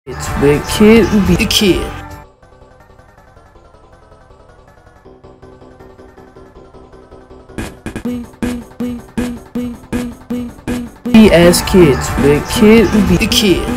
It's big kid will be the kid. We as kids, big kid will be the kid.